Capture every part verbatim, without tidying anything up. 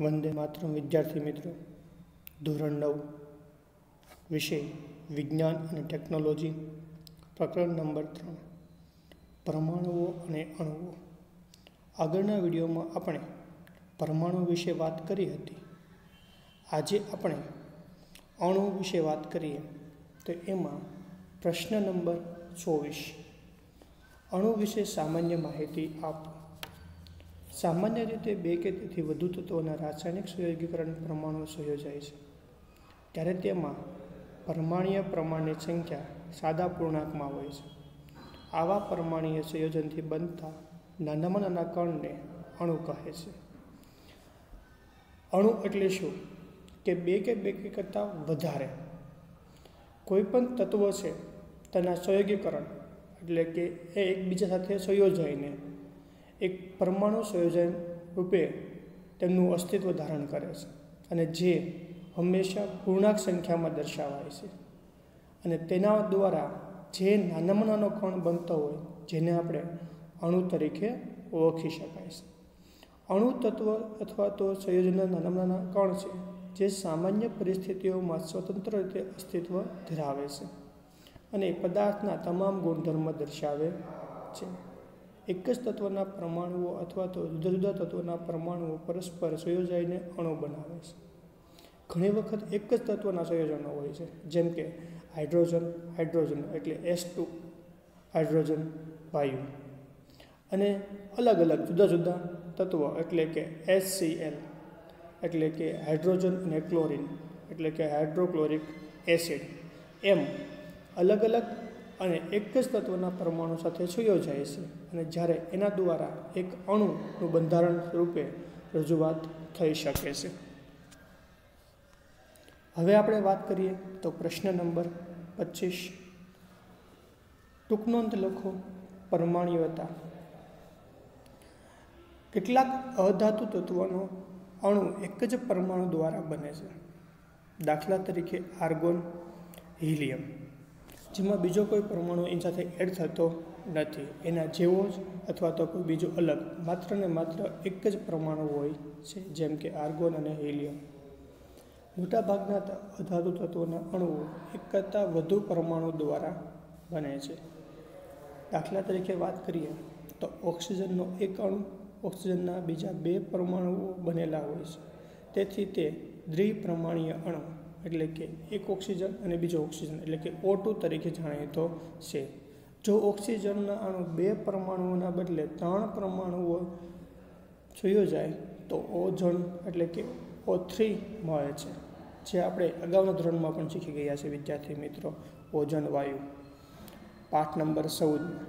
वंदे मातरम। विद्यार्थी मित्रों, धोरण नव विषय विज्ञान और टेक्नोलॉजी, प्रकरण नंबर त्रण, परमाणुओ अने अणुओ। आगळना विडियोमां आपणे परमाणु विषे बात करी हती। आजे आपणे अणु विषे बात करीए तो एमां प्रश्न नंबर चौवीस, अणु विषे सामान्य माहिती आपो। सामान्य रीते बे के तेथी वधु तत्वोना रासायणिक संयोगीकरण परमाणु संयोजाय छे, त्यारे तेमां परमाणुय प्रमाणनी संख्या सादा पूर्णांकमां होय छे। आवा परमाणुय संयोजनथी बनता नानामां नाना कणने अणु कहे छे। अणु एटले शुं के बे के बे करता वधारे कोईपण तत्व छे तेना संयोगीकरण एटले के ए एकबीजा साथे संयोजाईने एक परमाणु संयोजन रूपे तेमनुं अस्तित्व धारण करे छे अने जे हमेशा पूर्णांक संख्या में दर्शावाय छे अने तेना द्वारा जे नानामां नानो कण बनतो होय जेने आपणे अणु तरीके ओळखी शकाय छे। अणु तत्व अथवा तो संयोजनना नानामां नाना कण छे जे सामान्य परिस्थितिओमां स्वतंत्र रीते अस्तित्व धरावे छे अने पदार्थना तमाम गुणधर्म दर्शावे छे। एक ज तत्वना परमाणुओ अथवा तो जुदा जुदा तत्वना परमाणुओ परस्पर संयोजाईने अणु बनावे छे। घणी वखत एक ज तत्वना संयोजनो होय छे, जेम के हाइड्रोजन हाइड्रोजन एटले एस टू हाइड्रोजन वायु अने अलग अलग जुदा जुदा तत्व एटले के एस सी एल एटले के हाइड्रोजन अने क्लोरीन एटले के हाइड्रोक्लोरिक एसिड एम अलग अलग अने एक ज तत्वना परमाणु साथे संयोजाय छे अने ज्यारे एना द्वारा एक अणुनुं बंधारण रूपे रजूआत थई शके छे। हवे आपणे वात करीए तो प्रश्न नंबर पच्चीस, टूंक नोंध लखो परमाणुयता। केटलाक अधातु तत्वोनो अणु एक ज परमाणु द्वारा बने छे। दाखला तरीके आर्गोन, हीलियम, जेमां बीजो कोई परमाणु एनी साथे एड थतो नथी, एना जेवो ज अथवा तो कोई बीजो अलग मात्र ने मात्र एक ज परमाणु होय छे, जेम के आर्गोन अने हीलियम। मोटा भागना अधातु तत्वोना अणुओ एक करता वधु परमाणु द्वारा बने छे। दाखला तरीके बात करीए तो ऑक्सीजननो एक अणु ऑक्सीजनना बीजा बे परमाणुओ बनेला होय छे, तेथी ते द्विपरमाणुय अणु एटले के एक ऑक्सीजन अने बीजो ऑक्सीजन एटले के ओ टू तरीके जाणीतो छे। जो ऑक्सीजनना अणु बे परमाणुओना बदले त्रण परमाणुओ संयोजाय तो ओजोन एटले के ओ थ्री मळे छे, जे आपणे अगाउना धोरणमां पण शीखी गया छे विद्यार्थी मित्रों, ओजोन वायु पाठ नंबर चौदह।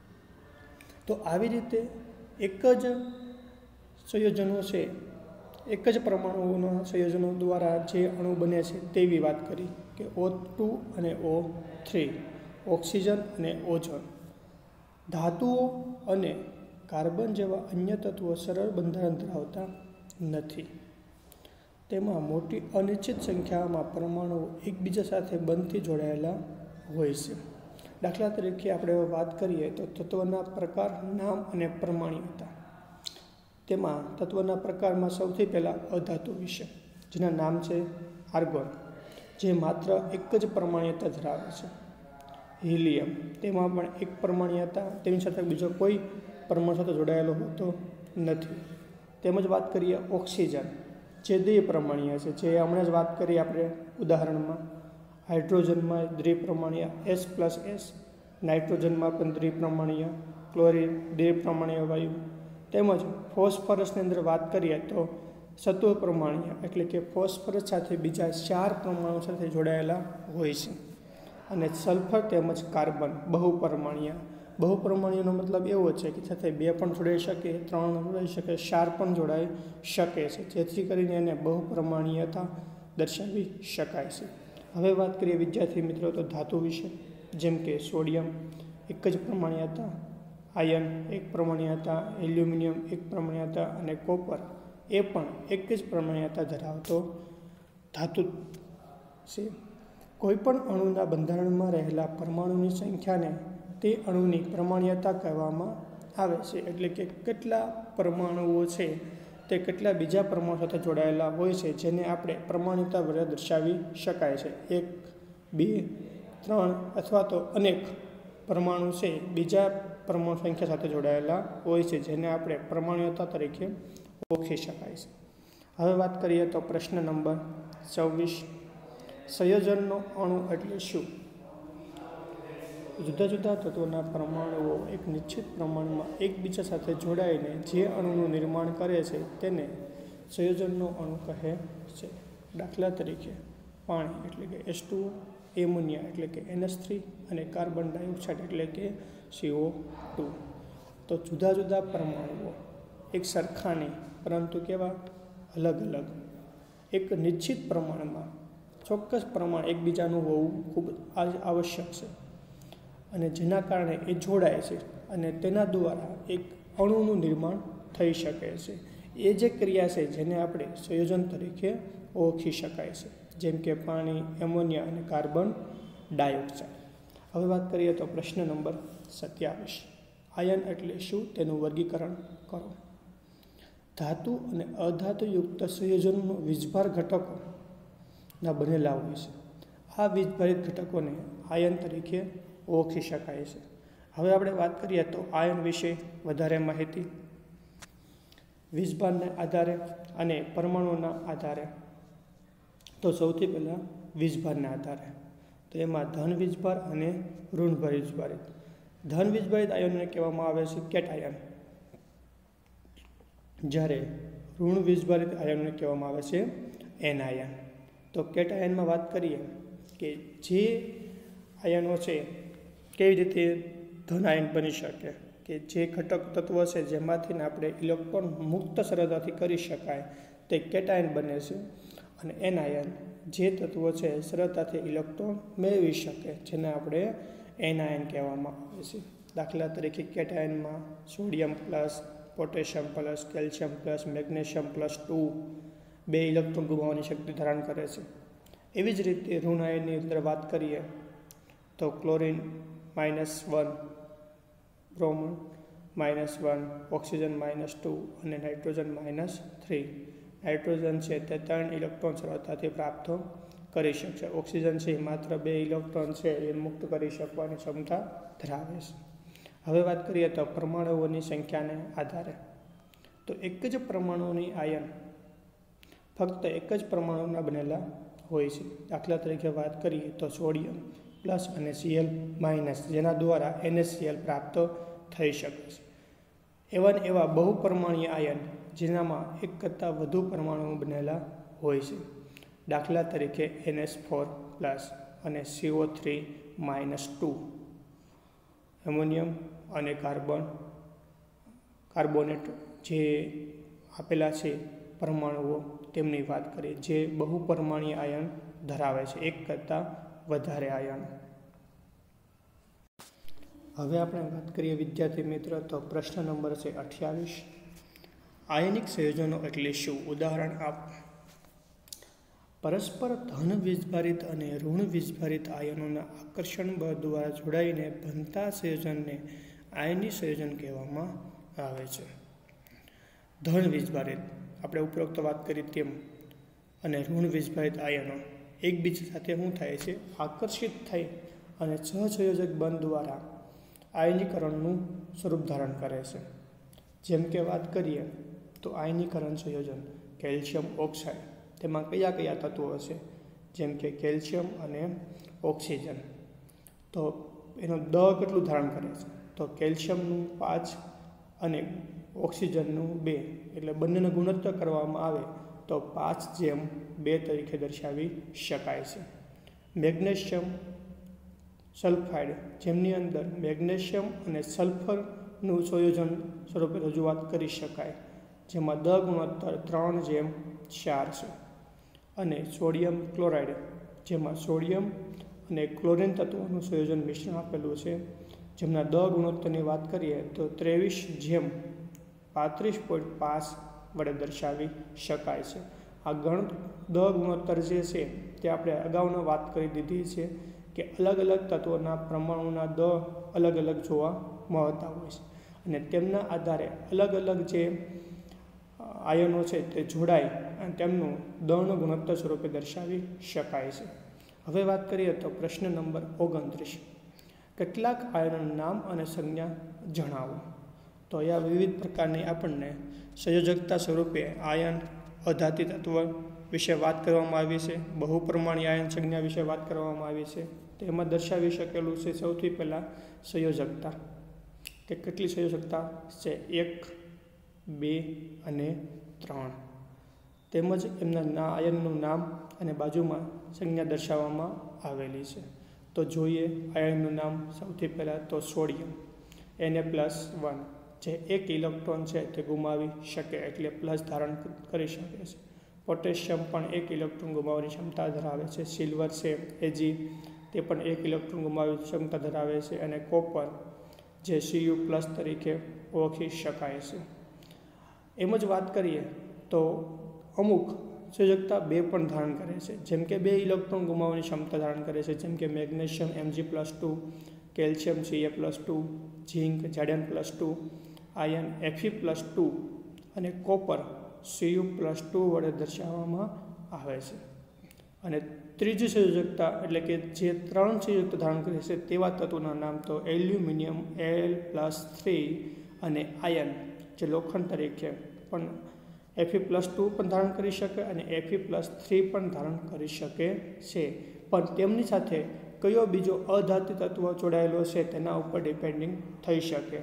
तो आवी रीते एक ज संयोजनो छे, एक ज परमाणुओना संयोजनो द्वारा जे अणु बने छे तेवी वात करी के ओ टू अने ओ थ्री, ऑक्सीजन अने ओजोन। धातुओ अने कार्बन जेवा अन्य तत्वो सरळ बंधारण धरावता नथी। तेमां मोटी अनिश्चित संख्यामां परमाणुओ एकबीजा साथे बंधथी जोडायेला होय छे। दाखला तरीके आपणे वात करीए तो तत्वना प्रकार, नाम अने परमाणुयता। तेमां तत्वना प्रकारमां सौथी पहेला अधातु विषय, जेना नाम छे आर्गोन, जे मात्र एक ज परमाणुयता धरावे छे। हीलियम, तेमां पण एक परमाणुयता, तेनी साथे बीजो कोई परमाणु साथे जोडायेलो होतो नथी। तेमज वात करीए ऑक्सीजन, जे द्विपरमाणुय छे, जे हमणां ज वात करी आपणे उदाहरणमां। हाइड्रोजनमां द्विपरमाणुय एस प्लस एस, नाइट्रोजनमां पण द्विपरमाणुय, क्लोरीन द्विपरमाणुय वायु। तेमज फॉस्फरसनी अंदर बात करिए तो सत्वपरमाणुय एटले के फॉस्फरस साथे बीजा चार परमाणु साथे जोडायेला होय छे। अने सल्फर तेमज कार्बन बहुपरमाणुय। बहुपरमाणुयनो मतलब एवो छे कि साथे बे पण जोडाई शके, त्रण जोडाई शके, चार पण जोडाई शके छे, जेथी करीने एने बहुपरमाणुयता दर्शावी शकाय छे। हवे बात करीए विद्यार्थी मित्रों तो धातु विषे, जेम के सोडियम एक ज परमाणुयता, आयन एक परमाणुयता, एल्युमिनियम एक परमाणुयता अने कॉपर ए पण एक ज परमाणुयता धरावतो धातु छे। कोईपण अणुना बंधारणमां रहेला परमाणुनी संख्याने ते अणुनी परमाणुयता कहेवामां आवे छे। एटले के केटला परमाणुओ छे તે કેટલા બીજા પરમાણુ સાથે જોડાયેલા હોય છે, જેને આપણે પ્રમાણિકતા વડે દર્શાવી શકાય છે. એક, બે, ત્રણ અથવા તો અનેક પરમાણુ છે બીજા પરમાણુ સંખ્યા સાથે જોડાયેલા હોય છે, જેને આપણે પ્રમાણ્યતા તરીકે ઓળખી શકાય છે. હવે વાત કરીએ તો પ્રશ્ન નંબર ચોવીસ, સંયોજનનો અણુ એટલે શું? જુદા જુદા તત્વોના પરમાણુઓ એક નિશ્ચિત પ્રમાણમાં એકબીજા સાથે જોડાઈને જે અણુનું નિર્માણ કરે છે તેને સંયોજનનો અણુ કહે છે. દાખલા તરીકે પાણી એટલે કે એચ ટુ ઓ, એમોનિયા એટલે કે એન એચ થ્રી અને કાર્બન ડાયોક્સાઇડ એટલે કે સી ઓ ટુ. તો જુદા જુદા પરમાણુઓ એક સરખા નહીં, પરંતુ કેવા અલગ અલગ એક નિશ્ચિત પ્રમાણમાં ચોક્કસ પ્રમાણ એકબીજાનું હોવું ખૂબ આવશ્યક છે, અને જેના કારણે એ જોડાય છે અને તેના દ્વારા એક અણુનું નિર્માણ થઈ શકે છે. એ જે ક્રિયા છે જેને આપણે સંયોજન તરીકે ઓળખી શકાય છે, જેમ કે પાણી, એમોનિયા અને કાર્બન ડાયોક્સાઇડ. હવે વાત કરીએ તો પ્રશ્ન નંબર સત્યાવીસ, આયન એટલે શું તેનું વર્ગીકરણ કરો. ધાતુ અને અધાતુયુક્ત સંયોજનનો વીજભાર ઘટકોના બનેલા હોય છે. આ વીજભારિત ઘટકોને આયન તરીકે ઓળખી શકાય છે. હવે આપણે વાત કરીએ તો આયન વિશે વધારે માહિતી. વીજભારના આધારે અને પરમાણુના આધારે. તો સૌથી પહેલાં વીજભારના આધારે, તો એમાં ધન વીજભાર અને ઋણ વીજભારિત. ધન વીજભારિત આયનને કહેવામાં આવે છે કેટાયન, જ્યારે ઋણ વીજભારિત આયનને કહેવામાં આવે છે એનાયન. તો કેટાયનમાં વાત કરીએ કે જે આયનો છે કેવી રીતે ધન આયન બની શકે, કે જે ઘટક તત્વો છે જેમાંથી આપણે ઇલેક્ટ્રોન મુક્ત સરળતાથી કરી શકાય તે કેટાયન બને છે, અને એનાયન જે તત્વો છે સરળતાથી ઇલેક્ટ્રોન મેળવી શકે જેને આપણે એનાયન કહેવામાં આવે છે. દાખલા તરીકે કેટાયનમાં sodium plus, potassium plus, calcium plus, magnesium plus two બે ઇલેક્ટ્રોન ગુમાવવાની શક્તિ ધારણ કરે છે. એવી જ રીતે ઋણ આયનની અંદર વાત કરીએ તો chlorine minus one, bromine minus one, oxygen minus two અને નાઇટ્રોજન માઇનસ થ્રી. નાઇટ્રોજન છે તે ત્રણ ઇલેક્ટ્રોન સરળતાથી પ્રાપ્ત કરી શકશે. ઓક્સિજન છે એ માત્ર બે ઇલેક્ટ્રોન છે એ મુક્ત કરી શકવાની ક્ષમતા ધરાવે છે. હવે વાત કરીએ તો પરમાણુઓની સંખ્યાને આધારે, તો એક જ પરમાણુની આયન ફક્ત એક જ પરમાણુના બનેલા હોય છે. દાખલા તરીકે વાત કરીએ તો સોડિયમ પ્લસ અને સીએલ માઇનસ, જેના દ્વારા એનએચસીએલ પ્રાપ્ત થઈ શકે છે. એવા ને એવા બહુપરમાણીય આયન જેનામાં એક કરતાં વધુ પરમાણુઓ બનેલા હોય છે. દાખલા તરીકે એન એચ ફોર પ્લસ અને C O three minus two, ammonium અને કાર્બન કાર્બોનેટ જે આપેલા છે પરમાણુઓ, તેમની વાત કરીએ જે બહુપરમાણીય આયન ધરાવે છે, એક કરતાં વધારે આયન. હવે આપણે વાત કરીએ વિદ્યાર્થી મિત્ર તો પ્રશ્ન નંબર છે અઠ્યાવીસ, આયનિક સંયોજનો એટલે શું? ઉદાહરણ આપ. પરસ્પર ધન વીજભારિત અને ઋણ વીજભારિત આયનોના આકર્ષણ બળ દ્વારા જોડાઈને બનતા સંયોજનને આયનિક સંયોજન કહેવામાં આવે છે. ધન વીજભારિત આપણે ઉપરોક્ત વાત કરી તેમ, અને ઋણ વીજભારિત આયનો એકબીજા સાથે શું થાય છે, આકર્ષિત થઈ અને સહસંયોજક બંધ દ્વારા આયનીકરણનું સ્વરૂપ ધારણ કરે છે. જેમ કે વાત કરીએ તો આયનીકરણ સંયોજન કેલ્શિયમ ઓક્સાઇડ, તેમાં કયા કયા તત્વો હશે, જેમ કે કેલ્શિયમ અને ઓક્સિજન. તો એનો દ કેટલું ધારણ કરે છે, તો કેલ્શિયમનું પાંચ અને ઓક્સિજનનું બે, એટલે બંનેનો ગુણોત્તર કરવામાં આવે તો પાંચ જેમ બે તરીકે દર્શાવી શકાય છે. મેગ્નેશિયમ સલ્ફાઇડ, જેમની અંદર મેગ્નેશિયમ અને સલ્ફરનું સંયોજન સ્વરૂપે રજૂઆત કરી શકાય, જેમાં દ ગુણોત્તર ત્રણ જેમ ચાર છે. અને સોડિયમ ક્લોરાઇડ, જેમાં સોડિયમ અને ક્લોરિન તત્વોનું સંયોજન મિશ્રણ આપેલું છે, જેમના દ ગુણોત્તરની વાત કરીએ તો ત્રેવીસ જેમ પાંત્રીસ પોઈન્ટ પાંચ વડે દર્શાવી શકાય છે. આ ગણ દ ગુણોત્તર જે છે તે આપણે અગાઉનો વાત કરી દીધી છે કે અલગ અલગ તત્વોના પરમાણુના દ અલગ અલગ જોવા મળતા હોય છે, અને તેમના આધારે અલગ અલગ જે આયનો છે તે જોડાય અને તેમનું દળનું ગુણોત્તર સ્વરૂપે દર્શાવી શકાય છે. હવે વાત કરીએ તો પ્રશ્ન નંબર ઓગણત્રીસ, કેટલાક આયનોનું નામ અને સંજ્ઞા જણાવો. તો અહીંયા વિવિધ પ્રકારની આપણને સંયોજકતા સ્વરૂપે આયન, અધાતી તત્વ વિશે વાત કરવામાં આવી છે. બહુપરમાણીય આયન સંજ્ઞા વિશે વાત કરવામાં આવી છે. તેમાં દર્શાવી શકેલું છે સૌથી પહેલાં સંયોજકતા, કે કેટલી સંયોજકતા છે, એક, બે અને ત્રણ. તેમજ એમના આયનનું નામ અને બાજુમાં સંજ્ઞા દર્શાવવામાં આવેલી છે. તો જોઈએ આયનનું નામ. સૌથી પહેલાં તો સોડિયમ એને પ્લસ વન, જે એક ઇલેક્ટ્રોન છે તે ગુમાવી શકે એટલે પ્લસ ધારણ કરી શકે છે. પોટેશિયમ પણ એક ઇલેક્ટ્રોન ગુમાવવાની ક્ષમતા ધરાવે છે. સિલ્વર છે એજી, તે પણ એક ઇલેક્ટ્રોન ગુમાવવાની ક્ષમતા ધરાવે છે. અને કોપર જે સીયુ પ્લસ તરીકે ઓળખી શકાય છે. એમ જ વાત કરીએ તો અમુક સંયોજકતા બે પણ ધારણ કરે છે, જેમ કે બે ઇલેક્ટ્રોન ગુમાવવાની ક્ષમતા ધારણ કરે છે, જેમ કે magnesium MG plus two, calcium CA plus two, zinc ZN plus two, iron FE plus two અને કોપર સીયુ પ્લસ ટુ વડે દર્શાવવામાં આવે છે. અને ત્રીજી સંયોજકતા એટલે કે જે ત્રણ સંયોજકતા ધારણ કરે છે તેવા તત્વોના નામ તો એલ્યુમિનિયમ એલ પ્લસ થ્રી અને આયન જે લોખંડ તરીકે પણ એફઈ પ્લસ ટુ પણ ધારણ કરી શકે અને એફઈ પ્લસ થ્રી પણ ધારણ કરી શકે છે. પણ તેમની સાથે કયો બીજો અધાતુ તત્વ જોડાયેલો છે તેના ઉપર ડિપેન્ડિંગ થઈ શકે.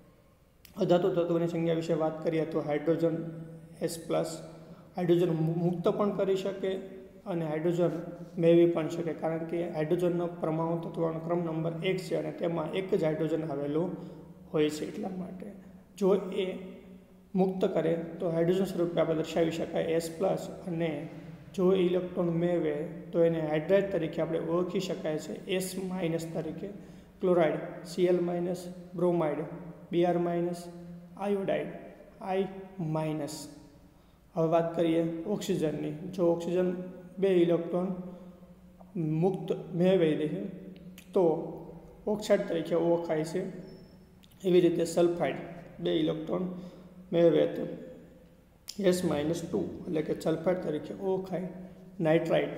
અધાતુ તત્વની સંજ્ઞા વિશે વાત કરીએ તો હાઇડ્રોજન એસ પ્લસ, હાઇડ્રોજન મુક્ત પણ કરી શકે અને હાઇડ્રોજન મેળવી પણ શકે, કારણ કે હાઇડ્રોજનનો પરમાણુ તત્વનો ક્રમ નંબર એક છે અને તેમાં એક જ હાઇડ્રોજન આવેલું હોય છે. એટલા માટે જો એ મુક્ત કરે તો હાઇડ્રોજન સ્વરૂપે આપણે દર્શાવી શકાય એસ પ્લસ, અને જો ઇલેક્ટ્રોન મેળવે તો એને હાઇડ્રાઇડ તરીકે આપણે ઓળખી શકાય છે એસ માઇનસ તરીકે. Chloride CL minus, bromide BR minus, iodide I minus. હવે વાત કરીએ ઓક્સિજનની. જો ઓક્સિજન બે ઇલેક્ટ્રોન મુક્ત મેળવી દે તો ઓક્સાઇડ તરીકે ઓળખાય છે. એવી રીતે સલ્ફાઇડ બે ઇલેક્ટ્રોન મેળવે તો એસ માઇનસ ટુ એટલે કે સલ્ફાઇડ તરીકે ઓળખાય. Nitride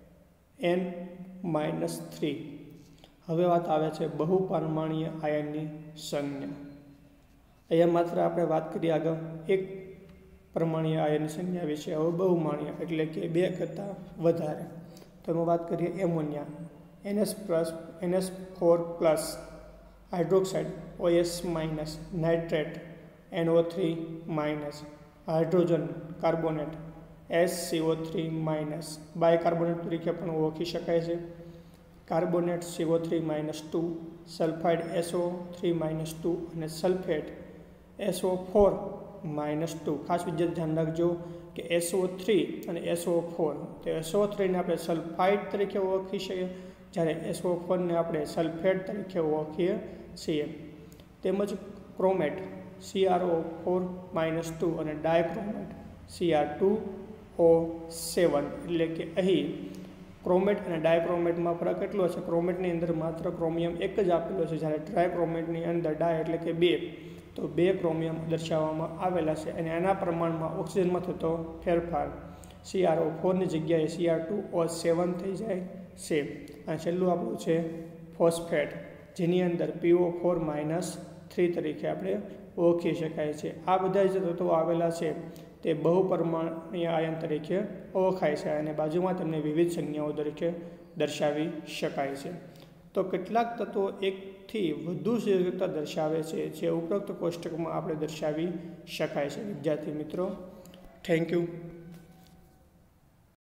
N minus three. હવે વાત આવે છે બહુપરમાણીય આયનની સંજ્ઞા. અહીંયા માત્ર આપણે વાત કરીએ આગળ એક પરમાણીય આયનની સંજ્ઞા વિશે. હવે બહુમાણીય એટલે કે બે કરતાં વધારે. તો એમાં વાત કરીએ ammonia NS plus, NS four plus, hydroxide OS minus, nitrate NO three minus, hydrogen carbonate S CO three minus, bicarbonate તરીકે પણ ઓળખી શકાય છે. Carbonate CO three minus two, sulphide SO three minus two અને sulphate SO four minus two. ખાસ વિદ્યાર્થી ધ્યાન રાખજો કે એસઓ થ્રી અને એસઓ ફોર, તો એસઓ થ્રીને આપણે સલ્ફાઇડ તરીકે ઓળખી શકીએ, જ્યારે એસઓ ફોરને આપણે સલ્ફેટ તરીકે ઓળખીએ છીએ. તેમજ chromate CRO four minus two અને dichromate CR two O seven. એટલે કે અહીં ક્રોમેટ અને ડાયક્રોમેટમાં ફરક એટલો છે, ક્રોમેટની અંદર માત્ર ક્રોમિયમ એક જ આપેલો છે, જ્યારે ડ્રાયક્રોમેટની અંદર ડાય એટલે કે બે, તો બે ક્રોમિયમ દર્શાવવામાં આવેલા છે. અને એના પ્રમાણમાં ઓક્સિજનમાં થતો ફેરફાર સીઆરઓ ફોરની જગ્યાએ સીઆર ટુ ઓ સેવન થઈ જાય છે. અને છેલ્લું આપણું છે ફોસ્ફેટ, જેની અંદર પીઓ ફોર માઇનસ થ્રી તરીકે આપણે ઓળખી શકાય છે. આ બધા જે તત્વો આવેલા છે તે બહુપરમાણીય આયન તરીકે ઓળખાય છે અને બાજુમાં તેમને વિવિધ સંજ્ઞાઓ તરીકે દર્શાવી શકાય છે. તો કેટલાક તત્વો એકથી વધુ સંયોજકતા દર્શાવે છે, જે ઉપરોક્ત કોષ્ટકમાં આપણે દર્શાવી શકાય છે. વિદ્યાર્થી મિત્રો, થેન્ક યુ.